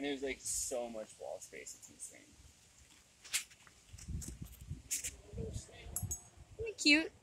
And there's like so much wall space, it's insane. Isn't it cute?